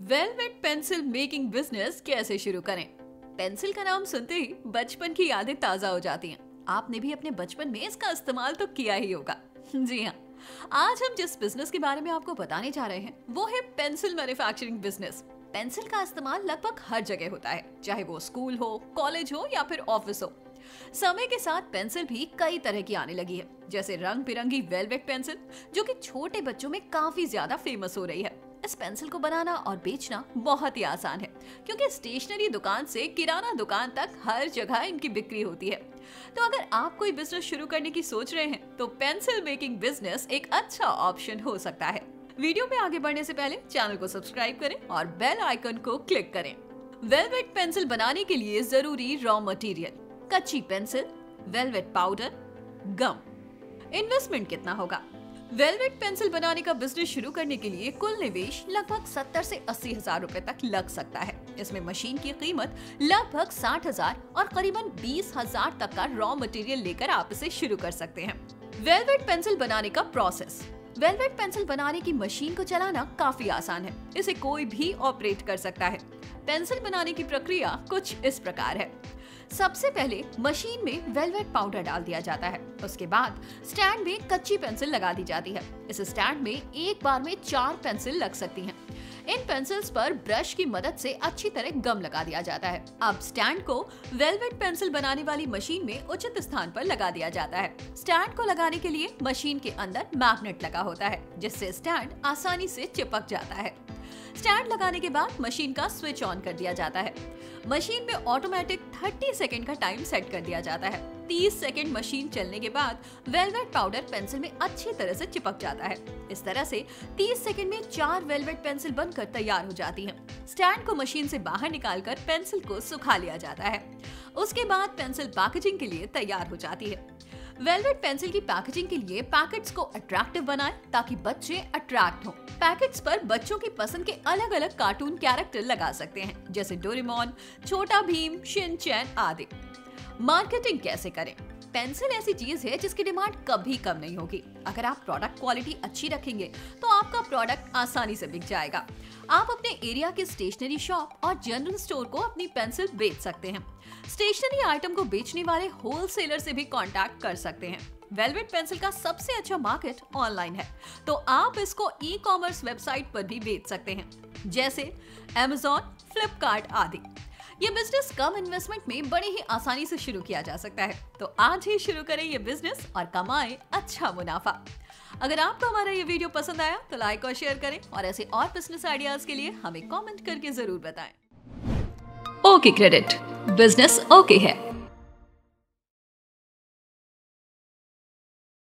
Velvet pencil making business कैसे शुरू करें? पेंसिल का नाम सुनते ही बचपन की यादें ताजा हो जाती हैं। आपने भी अपने बचपन में इसका इस्तेमाल तो किया ही होगा। जी हाँ, आज हम जिस बिजनेस के बारे में आपको बताने जा रहे हैं वो है पेंसिल मैन्युफैक्चरिंग बिजनेस। पेंसिल का इस्तेमाल लगभग हर जगह होता है, चाहे वो स्कूल हो, कॉलेज हो या फिर ऑफिस हो। समय के साथ पेंसिल भी कई तरह की आने लगी है, जैसे रंग बिरंगी वेलवेट पेंसिल जो कि छोटे बच्चों में काफी ज्यादा फेमस हो रही है। इस पेंसिल को बनाना और बेचना बहुत ही आसान है, क्योंकि स्टेशनरी दुकान से किराना दुकान तक हर जगह इनकी बिक्री होती है। तो अगर आप कोई बिजनेस शुरू करने की सोच रहे हैं तो पेंसिल मेकिंग बिजनेस एक अच्छा ऑप्शन हो सकता है। वीडियो में आगे बढ़ने से पहले चैनल को सब्सक्राइब करें और बेल आइकन को क्लिक करें। वेलवेट पेंसिल बनाने के लिए जरूरी रॉ मटेरियल: कच्ची pencil, velvet powder, gum. Investment कितना होगा? वेलवेट पेंसिल बनाने का बिजनेस शुरू करने के लिए कुल निवेश लगभग 70 से 80 हजार रुपए तक लग सकता है। इसमें मशीन की कीमत लगभग 60,000 और करीबन 20,000 तक का रॉ मटेरियल लेकर आप इसे शुरू कर सकते हैं। वेलवेट पेंसिल बनाने का प्रोसेस: वेलवेट पेंसिल बनाने की मशीन को चलाना काफी आसान है, इसे कोई भी ऑपरेट कर सकता है। पेंसिल बनाने की प्रक्रिया कुछ इस प्रकार है। सबसे पहले मशीन में वेलवेट पाउडर डाल दिया जाता है। उसके बाद स्टैंड में कच्ची पेंसिल लगा दी जाती है। इस स्टैंड में एक बार में 4 पेंसिल लग सकती हैं। इन पेंसिल्स पर ब्रश की मदद से अच्छी तरह गम लगा दिया जाता है। अब स्टैंड को वेलवेट पेंसिल बनाने वाली मशीन में उचित स्थान पर लगा दिया जाता है। स्टैंड को लगाने के लिए मशीन के अंदर मैग्नेट लगा होता है, जिससे स्टैंड आसानी से चिपक जाता है। स्टैंड लगाने के बाद मशीन का स्विच ऑन कर दिया जाता है। मशीन में ऑटोमेटिक 30 सेकंड का टाइम सेट कर दिया जाता है। 30 सेकंड मशीन चलने के बाद वेलवेट पाउडर पेंसिल में अच्छी तरह से चिपक जाता है। इस तरह से 30 सेकंड में 4 वेलवेट पेंसिल बनकर तैयार हो जाती हैं। स्टैंड को मशीन से बाहर निकालकर पेंसिल को सुखा लिया जाता है। उसके बाद पेंसिल पैकेजिंग के लिए तैयार हो जाती है। वेलवेट पेंसिल की पैकेजिंग के लिए पैकेट्स को अट्रैक्टिव बनाएं ताकि बच्चे अट्रैक्ट हों। पैकेट्स पर बच्चों की पसंद के अलग अलग कार्टून कैरेक्टर लगा सकते हैं, जैसे डोरेमोन, छोटा भीम, शिनचैन आदि। मार्केटिंग कैसे करें? पेंसिल ऐसी चीज है जिसकी डिमांड कभी कम नहीं होगी। अगर आप प्रोडक्ट क्वालिटी अच्छी रखेंगे तो आपका प्रोडक्ट आसानी से बिक जाएगा। आप अपने एरिया के स्टेशनरी शॉप और जनरल स्टोर को अपनी पेंसिल बेच सकते हैं। स्टेशनरी आइटम को बेचने वाले होलसेलर से भी कांटेक्ट कर सकते हैं। वेलवेट पेंसिल का सबसे अच्छा मार्केट ऑनलाइन है, तो आप इसको ई-कॉमर्स वेबसाइट पर भी बेच सकते हैं, जैसे Amazon, फ्लिपकार्ट आदि। ये बिजनेस कम इन्वेस्टमेंट में बड़ी ही आसानी से शुरू किया जा सकता है, तो आज ही शुरू करें ये बिजनेस और कमाएं अच्छा मुनाफा। अगर आपको हमारा ये वीडियो पसंद आया तो लाइक और शेयर करें, और ऐसे और बिजनेस आइडियाज के लिए हमें कमेंट करके जरूर बताएं। ओके क्रेडिट, बिजनेस ओके है।